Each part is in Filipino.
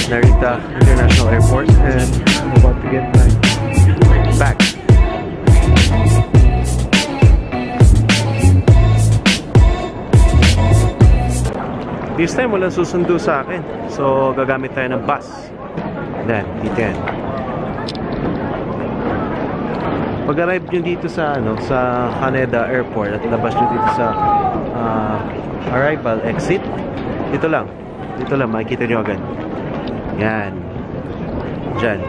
Narita International Airport, and I'm about to get my back. This time walang susundo sa akin, so gagamit tayo ng bus. Yan, dito yan. Pag arrive nyo dito sa sa Haneda Airport at labas nyo dito sa arrival exit, dito lang makikita nyo agad. Yan, dyan.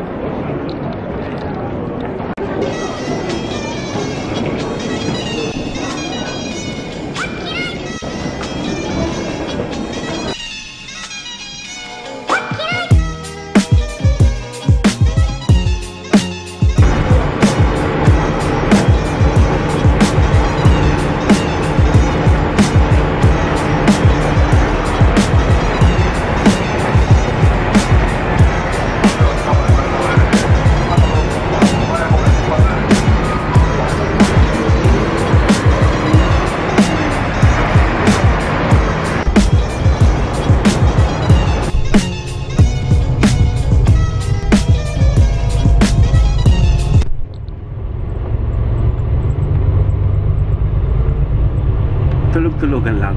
Tulog-tulogan lang.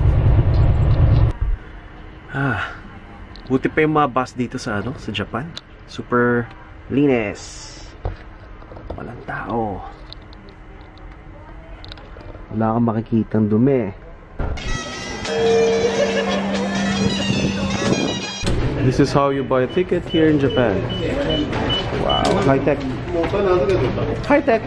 Buti pa yung mga bus dito sa sa Japan. Super linis. Walang tao. Wala kang makikitang dumi. This is how you buy a ticket here in Japan. Wow, high-tech. High-tech.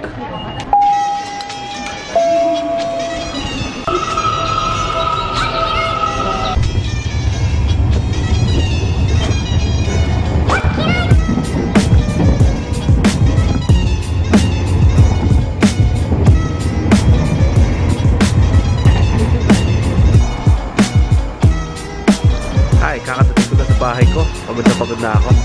Kakatating ko na sa bahay ko. Pagod na ako.